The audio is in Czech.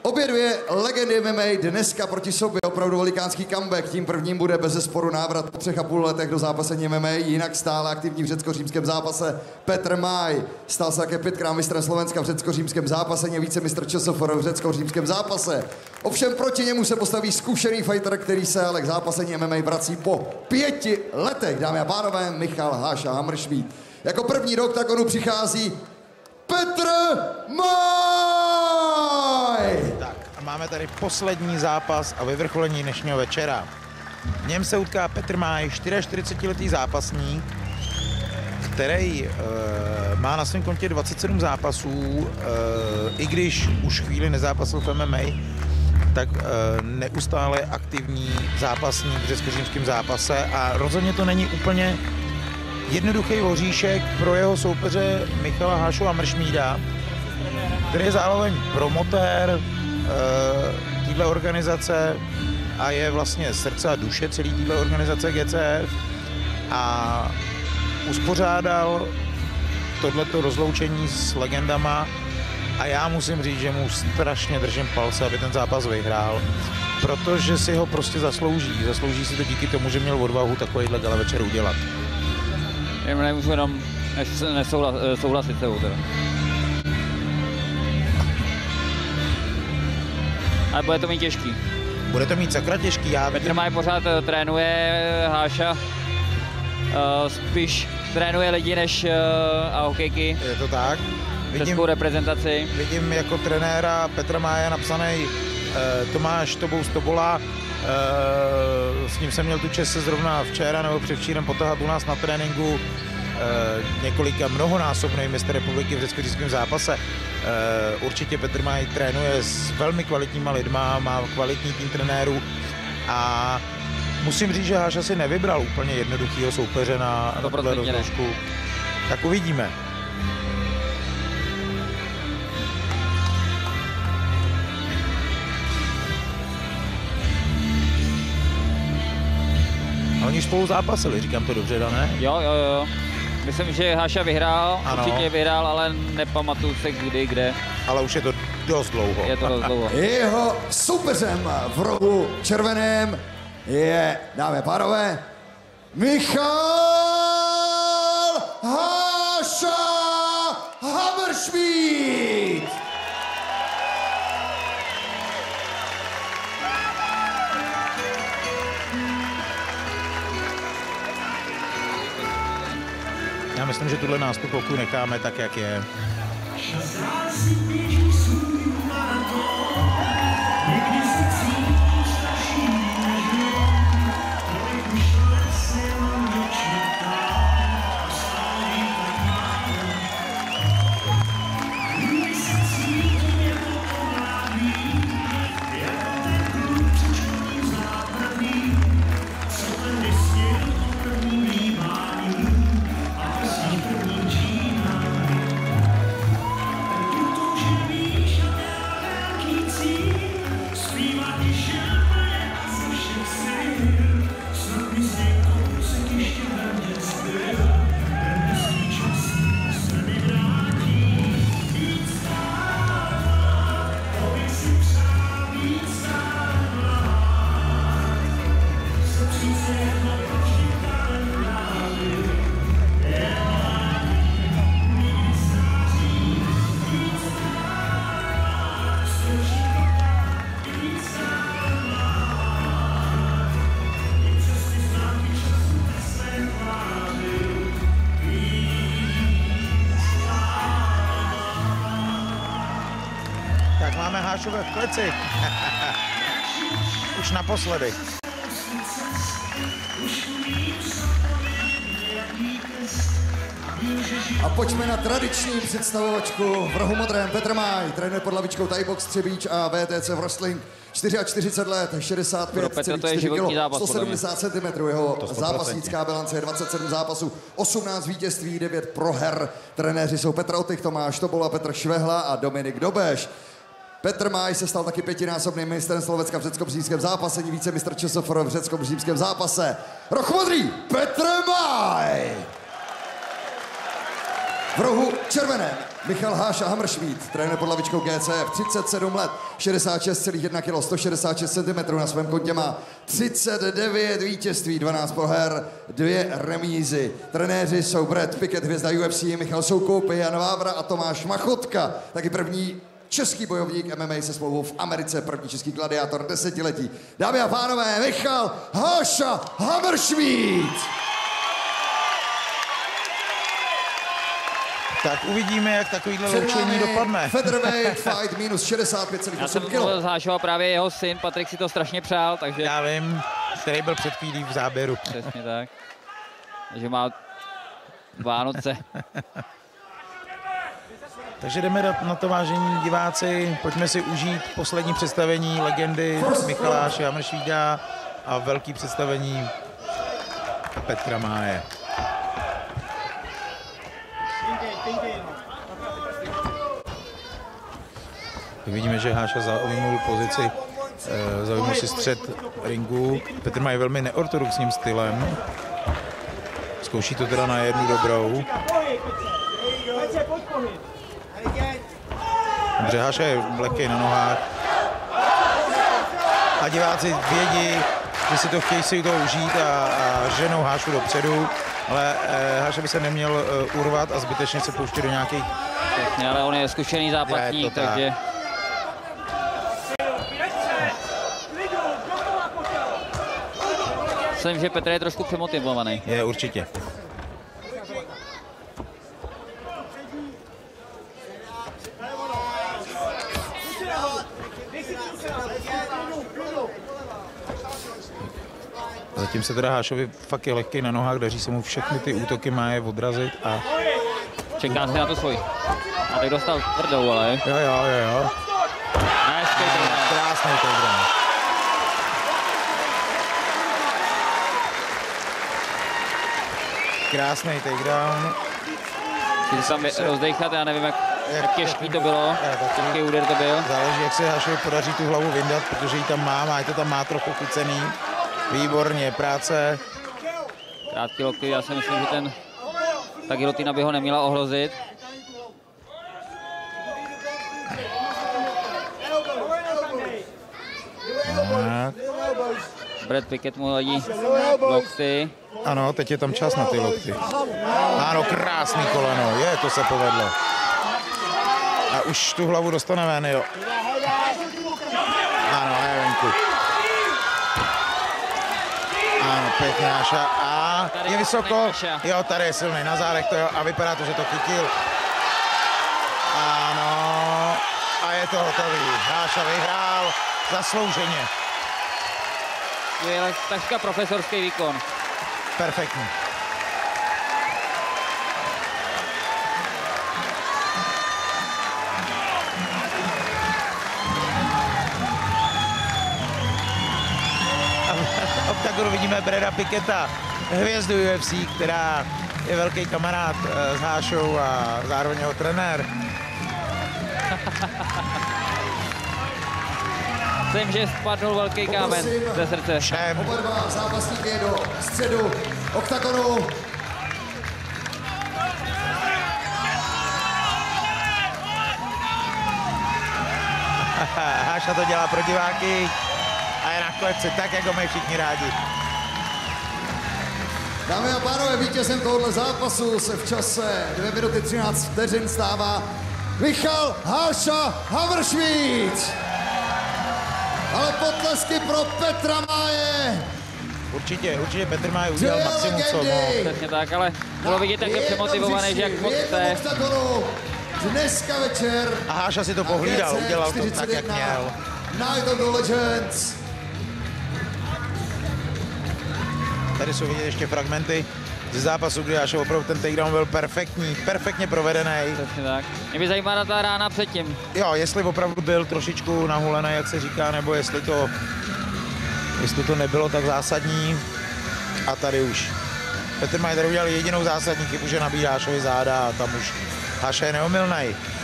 Obě dvě legendy MMA dneska proti sobě, opravdu velikánský comeback. Tím prvním bude bezesporu návrat po 3,5 letech do zápasení MMA, jinak stále aktivní v řecko-římském zápase Petr Maj. Stal se také 5krát mistrem Slovenska v řecko-římském zápasení, vícemistr ČSFR v řecko-římském zápase. Ovšem proti němu se postaví zkušený fighter, který se ale k zápasení MMA vrací po 5 letech. Dámy a pánové, Michal Háša Hammerschmidt. Jako první rok tak onu přichází Petr Maj! Tak a máme tady poslední zápas a vyvrcholení dnešního večera. V něm se utká Petr Maj, 44letý zápasník, který má na svém kontě 27 zápasů, i když už chvíli nezápasil v MMA, tak neustále aktivní zápasník v řecko-římském zápase a rozhodně to není úplně jednoduchý oříšek pro jeho soupeře Michala Hášu Hammerschmidta, který je zároveň promotér téhle organizace a je vlastně srdce a duše celé téhle organizace GCF a uspořádal tohleto rozloučení s legendama a já musím říct, že mu strašně držím palce, aby ten zápas vyhrál, protože si ho prostě zaslouží. Zaslouží si to díky tomu, že měl odvahu takovýhle gala večer udělat. Nemůžu jenom souhlasit s tebou teda. Ale bude to mít těžký. Bude to mít sakra těžký, já Petr Maj pořád trénuje Háša, spíš trénuje lidi než a hokejky. Je to tak. Českou reprezentaci. Vidím jako trenéra Petra Maje napsaný Tomáš Tobola. S ním jsem měl tu čest se zrovna včera nebo předvčírem potahat u nás na tréninku. Několika mnohonásobný mistr republiky v řecko-římském zápase. Určitě Petr Maj trénuje s velmi kvalitníma lidma, má kvalitní tým trenérů a musím říct, že Háša si nevybral úplně jednoduchýho soupeře na tuhle rozložku. Tak uvidíme. A oni spolu zápasili, říkám to dobře, Dané? Jo. Myslím, že Háša vyhrál, ano. Určitě vyhrál, ale nepamatuju se kdy, kde. Ale už je to dost dlouho. Je to dost dlouho. Jeho soupeřem v rohu červeném je, dámy a pánové, Michal Háša Hammerschmidt! Já myslím, že tuhle nástupovku necháme tak, jak je. Tak máme Hášové v kleci. Už naposledy. A pojďme na tradiční představovačku. V rohu modrém Petr Maj, trénuje pod lavičkou Thai Box Třebíč a VTC Wrestling. 44 let, 65,4 kg, 170 cm. Jeho zápasnická bilance je 27 zápasů, 18 vítězství, 9 proher. Trenéři jsou Petr Otych, Tomáš Tobola, Petr Švehla a Dominik Dobeš. Petr Maj se stal taky 5násobným mistrem Slovenska v řecko-římském zápasení, vícemistr ČSFR v řecko-římském zápase. Roh modrý, Petr Maj! V rohu červeném Michal Háša Hammerschmidt, trénur pod lavičkou GCF, 37 let, 66,1 kg, 166 cm, na svém kontě má 39 vítězství, 12 proher, 2 remízy. Trenéři jsou Brad Pickett, hvězda UFC, Michal Soukup, Jan Vávra a Tomáš Machotka, taky první český bojovník MMA se smlouvou v Americe, první český gladiátor desetiletí. Dámy a pánové, Michal Háša Hammerschmidt! Tak uvidíme, jak takovýhle loučení dopadne. Featherweight fight minus 65,8 Já jsem kg. zhášoval právě jeho syn, Patrik si to strašně přál, takže... Já vím, který byl před chvílí v záběru. Přesně tak. Takže má Vánoce. Takže jdeme na to, vážení diváci. Pojďme si užít poslední představení legendy Michala Háše Hammerschmidta a velký představení Petra Máje. Vidíme, že Háša zaujmul pozici, zaujmul si střed ringu. Petr Máj velmi neortodoxním stylem. Zkouší to teda na jednu dobrou. Dobře, Háša je lehkej na nohách. A diváci vědí, že si to chtějí si to užít a ženou Hášu dopředu. Ale Háša by se neměl urvat a zbytečně se pouštět do nějakých... Přesně, ale on je zkušený zápasník, takže... Myslím, že Petr je trošku přemotivovaný. Je, určitě. Zatím se teda Hášovi fakt je lehký na nohách, daří se mu všechny ty útoky má je odrazit a... Čeká se na to svůj. A tak dostal tvrdou, ale... Jo. Krásný takedown. Krásný takedown. Chci se tam rozdechat, já nevím, jak těžký to bylo, jaký úder to byl. Záleží, jak se Hášovi podaří tu hlavu vyndat, protože ji tam má, to tam má trochu chycený. Výborně, práce. Krátký lokty, já si myslím, že ta gilotina by ho neměla ohrozit. Tak. Brad Pickett mu hodí lokty. Ano, teď je tam čas na ty lokty. Ano, krásný koleno, to se povedlo. A už tu hlavu dostane ven, jo. Ano, je venku. Ano, pěkně Háša. A je vysoko. Jo, tady je silný na zádech to jo. A vypadá to, že to chytil. Ano. A je to hotový. Háša vyhrál zaslouženě. Je takřka profesorský výkon. Perfektní. V oktagonu vidíme Brada Picketta, hvězdu UFC, která je velký kamarád s Hášou a zároveň jeho trenér. Myslím, že spadnul velký kámen ze srdce. Všem. Oba dva zápasníky do středu oktagonu. Háša to dělá pro diváky a je na kleci tak, jak ho mají všichni rádi. Dámy a pánové, vítězem tohoto zápasu se v čase 2 minuty 13 vteřin stává Michal Háša Hammerschmidt. Ale potlesky pro Petra Máje. Určitě Petr Máj udělal maximum, co mohl. Přesně tak, ale bylo vidět, jak je přemotivovaný, že jak moc chce. Dneska večer. A Háša si to pohlídal, udělal to tak, jak měl. Night of the Legends. Tady jsou vidět ještě fragmenty ze zápasu, kdy Háša opravdu ten takedown byl perfektní, perfektně provedený. Přesně tak. Mě by zajímala ta rána předtím. Jo, jestli opravdu byl trošičku nahulený, jak se říká, nebo jestli to nebylo tak zásadní. A tady už Petr Máj udělal jedinou zásadní chybu, že nabíjí Hášovi záda a tam už Háša je neomylnej.